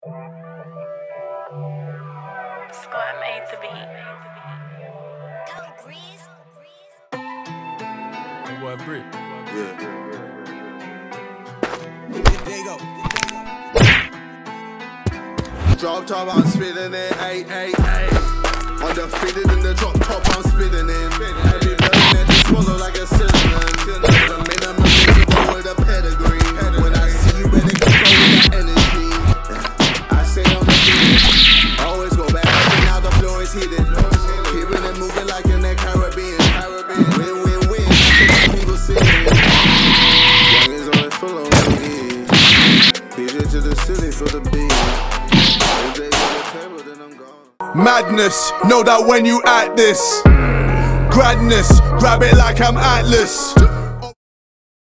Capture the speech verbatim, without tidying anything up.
Squad made the beat. That boy Brick. Yeah. There you go. Drop top, I'm spitting it, ayy, ayy, ayy. Undefeated in the drop top, I'm spitting it. Heavy burning it, just swallow like a cinnamon. The minimum visible with a pedigree. When I see you, better keep on with that energy. I stay on the feet, always go back. Now the floor is heated. Keeping it moving like in the Caribbean. Win, win, win. That's what people say. Young is always full of me. P J to the city for the beat. Madness, know that when you at this, gradness, grab it like I'm Atlas.